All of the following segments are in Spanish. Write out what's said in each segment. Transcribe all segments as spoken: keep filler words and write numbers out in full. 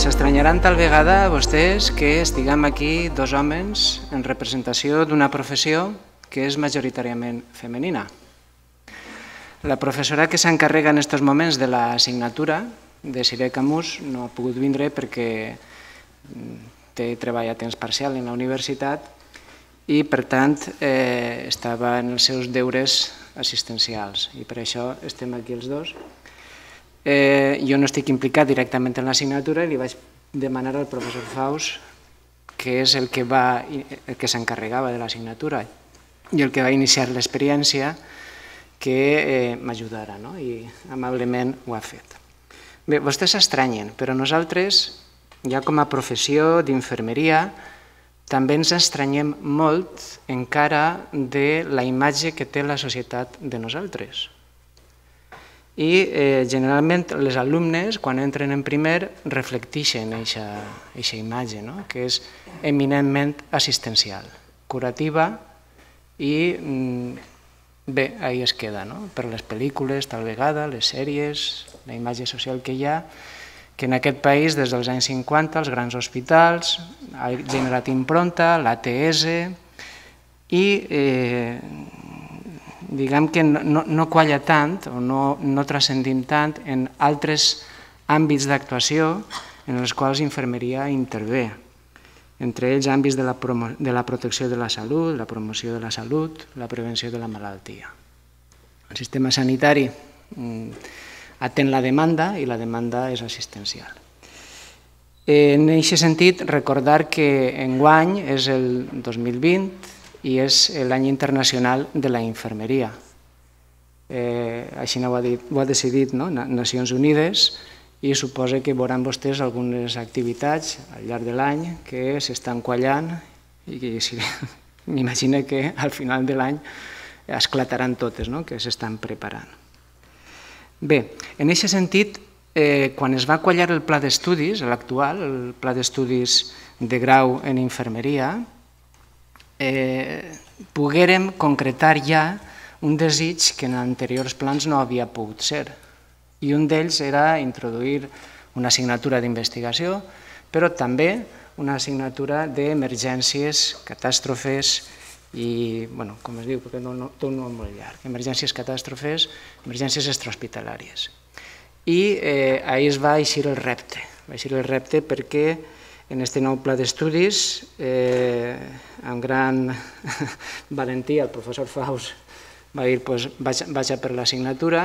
S'estranyaran tal vegada vostès que estiguem aquí dos homes en representació d'una professió que és majoritàriament femenina. La professora que s'encarrega en aquests moments de l'assignatura de Siré Camus no ha pogut vindre perquè té treball a temps parcial en la universitat i, per tant, eh, estava en els seus deures assistencials i per això estem aquí els dos. Eh, jo no estic implicat directament en l'assignatura i li vaig demanar al professor Faus, que és el que, va, el que s'encarregava de l'assignatura i el que va iniciar l'experiència, que eh, m'ajudara, no? I amablement ho ha fet. Bé, vostès s'estranyen, però nosaltres, ja com a professió d'infermeria, també ens estranyem molt encara de la imatge que té la societat de nosaltres. I eh, generalment les alumnes, quan entren en primer, reflecteixen aquesta imatge, no? Que és eminentment assistencial, curativa i bé, ahí es queda, no? Per les pel·lícules, tal vegada, les sèries, la imatge social que hi ha, que en aquest país, des dels anys cinquanta, els grans hospitals, ha generat impronta, l'A T S, i eh, diguem que no, no qualla tant o no, no transcendim tant en altres àmbits d'actuació en els quals infermeria intervé. Entre ells àmbits de la, promo, de la protecció de la salut, la promoció de la salut, la prevenció de la malaltia. El sistema sanitari mm, atén la demanda i la demanda és assistencial. En aquest sentit, recordar que enguany és el dos mil vint i és l'any internacional de la infermeria. Eh, així ho ha, dit, ho ha decidit, no? Nacions Unides, i suposa que veuran vostès algunes activitats al llarg de l'any que s'estan quallant i que si, m'imagino que al final de l'any esclataran totes, no? Que s'estan preparant. Bé, en aquest sentit, eh, quan es va quallar el pla d'estudis, l'actual, el pla d'estudis de grau en infermeria, eh, poguérem concretar ja un desig que en anteriors plans no havia pogut ser. I un d'ells era introduir una assignatura d'investigació, però també una assignatura d'emergències, catàstrofes i, bueno, com es diu, perquè no, no, tot no és molt llarg, emergències, catàstrofes, emergències extrahospitalàries. I eh, ahir es va eixir el repte, va eixir el repte perquè en aquest nou pla d'estudis, eh, amb gran valentia, el professor Faus va dir pues, vaig, vaig a per l'assignatura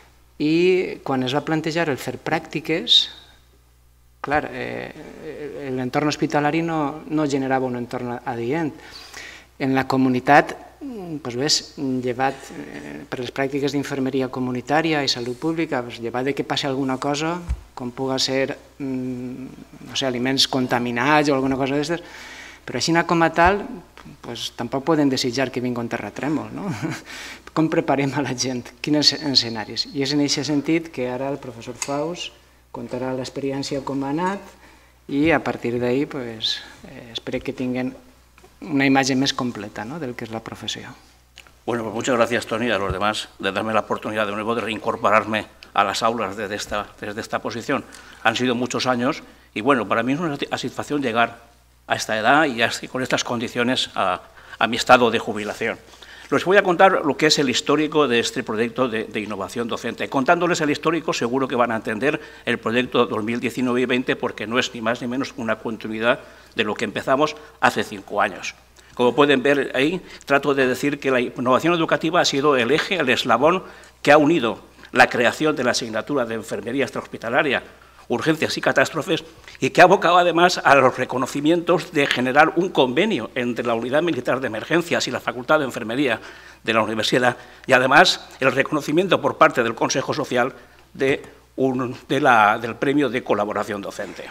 i quan es va plantejar el fer pràctiques, clar, eh, l'entorn hospitalari no, no generava un entorn adient. En la comunitat, doncs ves, llevat eh, per les pràctiques d'infermeria comunitària i salut pública, doncs, llevat de que passi alguna cosa, com pugui ser mm, no sé, aliments contaminats o alguna cosa d'aquestes, però així com a tal, doncs, tampoc poden desitjar que vingui un terratrèmol, no? Com preparem a la gent? Quins escenaris? I és en aquest sentit que ara el professor Faus contarà l'experiència com ha anat i a partir d'ahir pues, eh, espero que tinguin una imagen más completa, ¿no?, del que es la profesión. Bueno, pues muchas gracias, Tony, a los demás de darme la oportunidad de nuevo de reincorporarme a las aulas desde esta, desde esta posición. Han sido muchos años y, bueno, para mí es una satisfacción llegar a esta edad y así, con estas condiciones a, a mi estado de jubilación. Les voy a contar lo que es el histórico de este proyecto de, de innovación docente. Contándoles el histórico, seguro que van a entender el proyecto dos mil diecinueve y veinte, porque no es ni más ni menos una continuidad de lo que empezamos hace cinco años. Como pueden ver ahí, trato de decir que la innovación educativa ha sido el eje, el eslabón que ha unido la creación de la asignatura de enfermería extrahospitalaria, urgencias y catástrofes, y que ha abocado además a los reconocimientos de generar un convenio entre la Unidad Militar de Emergencias y la Facultad de Enfermería de la Universidad, y además el reconocimiento por parte del Consejo Social de un, de la, del Premio de Colaboración Docente.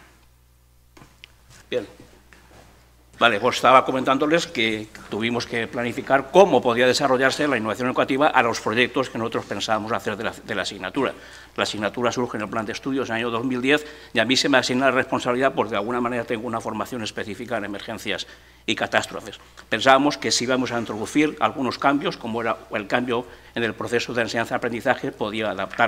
Bien. Vale, pues estaba comentándoles que tuvimos que planificar cómo podía desarrollarse la innovación educativa a los proyectos que nosotros pensábamos hacer de la, de la asignatura. La asignatura surge en el plan de estudios en el año dos mil diez y a mí se me asigna la responsabilidad porque de alguna manera tengo una formación específica en emergencias y catástrofes. Pensábamos que si íbamos a introducir algunos cambios, como era el cambio en el proceso de enseñanza-aprendizaje, podía adaptarse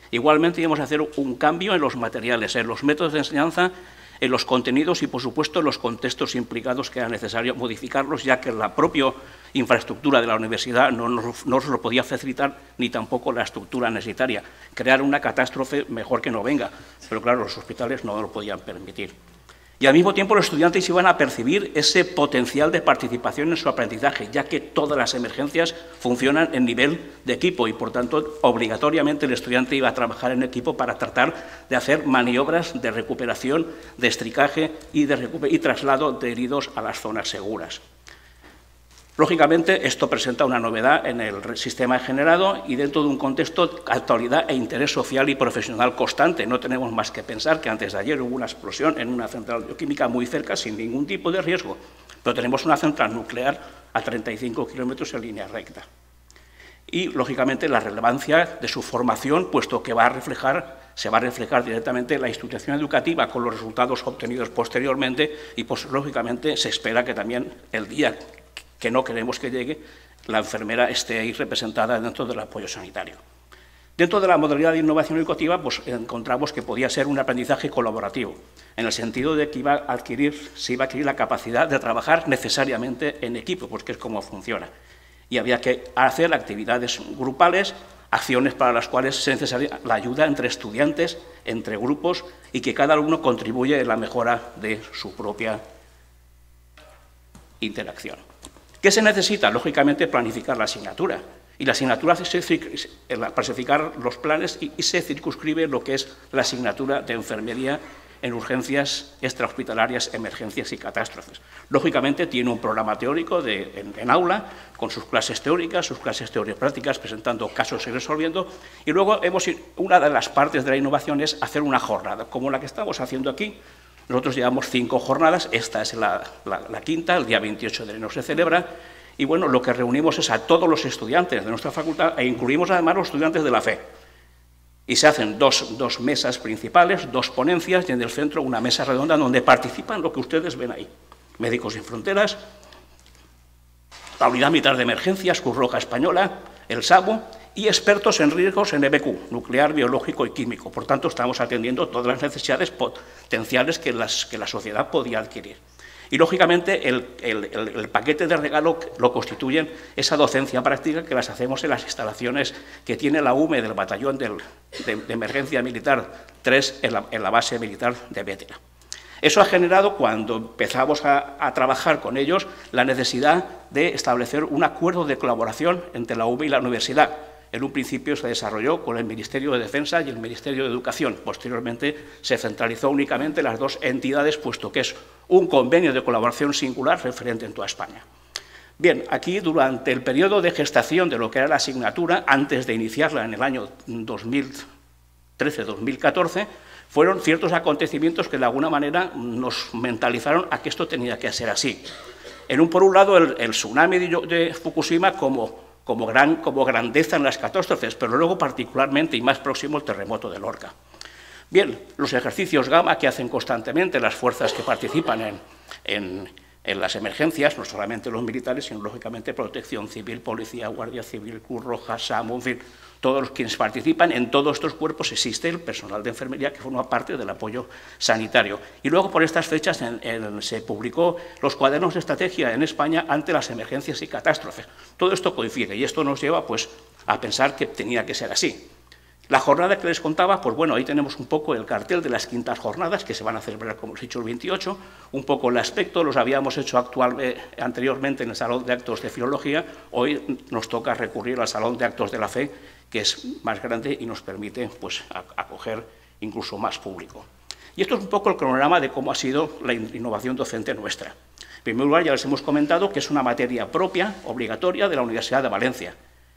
Igualmente íbamos a hacer un cambio en los materiales, en los métodos de enseñanza, en los contenidos y, por supuesto, en los contextos implicados, que era necesario modificarlos, ya que la propia infraestructura de la universidad no nos, no nos lo podía facilitar, ni tampoco la estructura necesaria. Crear una catástrofe, mejor que no venga, pero claro, los hospitales no lo podían permitir. Y al mismo tiempo los estudiantes iban a percibir ese potencial de participación en su aprendizaje, ya que todas las emergencias funcionan en nivel de equipo y, por tanto, obligatoriamente el estudiante iba a trabajar en equipo para tratar de hacer maniobras de recuperación, de estricaje y, de y traslado de heridos a las zonas seguras. Lógicamente, esto presenta una novedad en el sistema generado y dentro de un contexto de actualidad e interés social y profesional constante. No tenemos más que pensar que antes de ayer hubo una explosión en una central bioquímica muy cerca, sin ningún tipo de riesgo, pero tenemos una central nuclear a treinta y cinco kilómetros en línea recta. Y, lógicamente, la relevancia de su formación, puesto que va a reflejar, se va a reflejar directamente en la institución educativa con los resultados obtenidos posteriormente y, pues, lógicamente, se espera que también el día que no queremos que llegue, la enfermera esté ahí representada dentro del apoyo sanitario. Dentro de la modalidad de innovación educativa, pues encontramos que podía ser un aprendizaje colaborativo, en el sentido de que iba a adquirir, se iba a adquirir la capacidad de trabajar necesariamente en equipo, porque es como funciona. Y había que hacer actividades grupales, acciones para las cuales se necesita la ayuda entre estudiantes, entre grupos, y que cada alumno contribuye en la mejora de su propia interacción. ¿Qué se necesita? Lógicamente, planificar la asignatura. Y la asignatura, se, planificar los planes y, y se circunscribe lo que es la asignatura de enfermería en urgencias extrahospitalarias, emergencias y catástrofes. Lógicamente, tiene un programa teórico de, en, en aula, con sus clases teóricas, sus clases teóricas prácticas, presentando casos y resolviendo. Y luego, hemos, una de las partes de la innovación es hacer una jornada, como la que estamos haciendo aquí. Nosotros llevamos cinco jornadas, esta es la, la, la quinta, el día veintiocho de enero se celebra, y bueno, lo que reunimos es a todos los estudiantes de nuestra facultad e incluimos además los estudiantes de la fe. Y se hacen dos, dos mesas principales, dos ponencias, y en el centro una mesa redonda donde participan lo que ustedes ven ahí. Médicos Sin Fronteras, la Unidad Militar de Emergencias, Cruz Roja Española, el SAMU, y expertos en riesgos en E B Q, nuclear, biológico y químico. Por tanto, estamos atendiendo todas las necesidades potenciales que, las, que la sociedad podía adquirir. Y, lógicamente, el, el, el, el paquete de regalo lo constituyen esa docencia práctica que las hacemos en las instalaciones que tiene la U M E del Batallón del, de, de Emergencia Militar tres en la, en la base militar de Bétera. Eso ha generado, cuando empezamos a, a trabajar con ellos, la necesidad de establecer un acuerdo de colaboración entre la U M E y la universidad. En un principio se desarrolló con el Ministerio de Defensa y el Ministerio de Educación. Posteriormente se centralizó únicamente las dos entidades, puesto que es un convenio de colaboración singular referente en toda España. Bien, aquí durante el periodo de gestación de lo que era la asignatura, antes de iniciarla en el año dos mil trece dos mil catorce, fueron ciertos acontecimientos que de alguna manera nos mentalizaron a que esto tenía que ser así. En un, por un lado, el, el tsunami de, de Fukushima como... Como, gran, como grandeza en las catástrofes, pero luego particularmente y más próximo el terremoto de Lorca. Bien, los ejercicios gamma que hacen constantemente las fuerzas que participan en, en, en las emergencias, no solamente los militares, sino lógicamente Protección Civil, Policía, Guardia Civil, Cruz Roja, SAMU, en fin, todos los quienes participan, en todos estos cuerpos existe el personal de enfermería que forma parte del apoyo sanitario. Y luego, por estas fechas, en, en, se publicó los cuadernos de estrategia en España ante las emergencias y catástrofes. Todo esto coincide y esto nos lleva pues, a pensar que tenía que ser así. La jornada que les contaba, pues bueno, ahí tenemos un poco el cartel de las quintas jornadas que se van a celebrar, como os he dicho, el veintiocho, un poco el aspecto, los habíamos hecho actual, eh, anteriormente en el Salón de Actos de Filología, hoy nos toca recurrir al Salón de Actos de la Fe, que es más grande y nos permite pues, acoger incluso más público. Y esto es un poco el cronograma de cómo ha sido la innovación docente nuestra. En primer lugar, ya les hemos comentado que es una materia propia, obligatoria, de la Universidad de Valencia.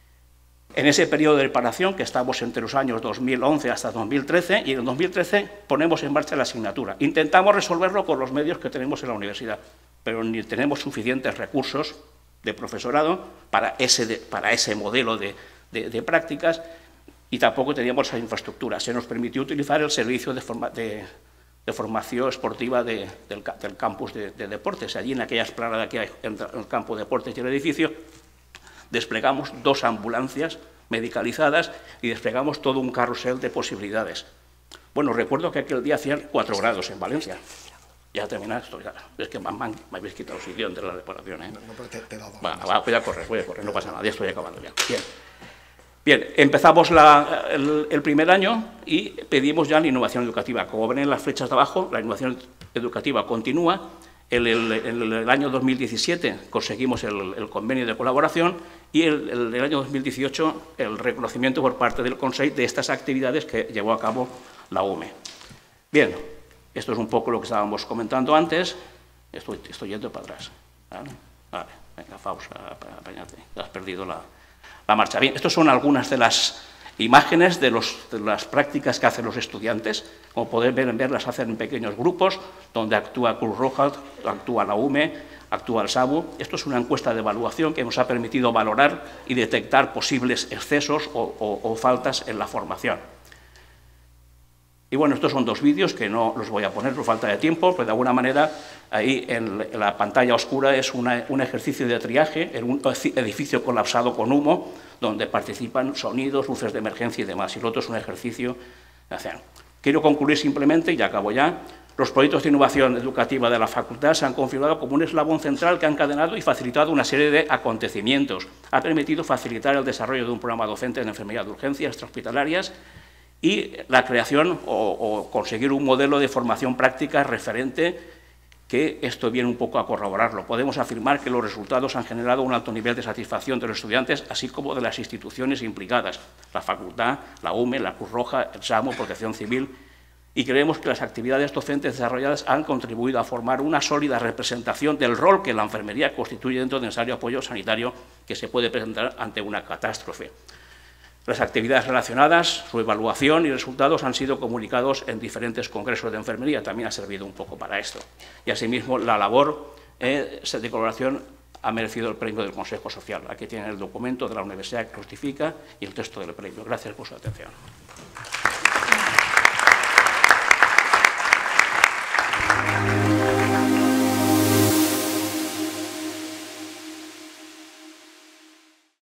En ese periodo de preparación, que estamos entre los años dos mil once hasta dos mil trece, y en el dos mil trece ponemos en marcha la asignatura. Intentamos resolverlo con los medios que tenemos en la universidad, pero ni tenemos suficientes recursos de profesorado para ese, de, para ese modelo de, de, de prácticas, y tampoco teníamos esa infraestructura. Se nos permitió utilizar el servicio de, forma, de, de formación esportiva de, del, del campus de, de deportes. Allí, en aquella esplanada que hay entre el campo de deportes y el edificio, desplegamos dos ambulancias medicalizadas y desplegamos todo un carrusel de posibilidades. Bueno, recuerdo que aquel día hacían cuatro grados en Valencia. Ya termina esto, ya. Es que mamá, me habéis quitado el sillón de la reparación, ¿eh? No, no, pero te, te he dado. Va, va, voy a correr, voy a correr, no pasa nada, ya estoy acabando ya. Bien, Bien empezamos la, el, el primer año y pedimos ya la innovación educativa. Como ven en las flechas de abajo, la innovación educativa continúa. En el, el, el, el año dos mil diecisiete conseguimos el, el convenio de colaboración y el, el, el año dos mil dieciocho el reconocimiento por parte del Consejo de estas actividades que llevó a cabo la U M E. Bien, esto es un poco lo que estábamos comentando antes. Estoy, estoy yendo para atrás. ¿Vale? Vale, venga, pausa, apáñate, has perdido la, la marcha. Bien, estas son algunas de las imágenes de, los, de las prácticas que hacen los estudiantes. Como podéis ver, ver, las hacen en pequeños grupos, donde actúa Cruz Roja, actúa la U M E, actúa el SABU. Esto es una encuesta de evaluación que nos ha permitido valorar y detectar posibles excesos o, o, o faltas en la formación. Y bueno, estos son dos vídeos que no los voy a poner por falta de tiempo, pero de alguna manera ahí en la pantalla oscura es una, un ejercicio de triaje en un edificio colapsado con humo, donde participan sonidos, luces de emergencia y demás. Y el otro es un ejercicio de hacer. Quiero concluir simplemente, y ya acabo ya, los proyectos de innovación educativa de la facultad se han configurado como un eslabón central que ha encadenado y facilitado una serie de acontecimientos. Ha permitido facilitar el desarrollo de un programa docente en enfermería de urgencias extrahospitalarias y la creación o, o conseguir un modelo de formación práctica referente, que esto viene un poco a corroborarlo. Podemos afirmar que los resultados han generado un alto nivel de satisfacción de los estudiantes, así como de las instituciones implicadas, la facultad, la U M E, la Cruz Roja, el SAMU, Protección Civil, y creemos que las actividades docentes desarrolladas han contribuido a formar una sólida representación del rol que la enfermería constituye dentro del necesario apoyo sanitario que se puede presentar ante una catástrofe. Las actividades relacionadas, su evaluación y resultados han sido comunicados en diferentes congresos de enfermería, también ha servido un poco para esto. Y asimismo, la labor eh, de colaboración ha merecido el premio del Consejo Social. Aquí tienen el documento de la universidad que justifica y el texto del premio. Gracias por su atención.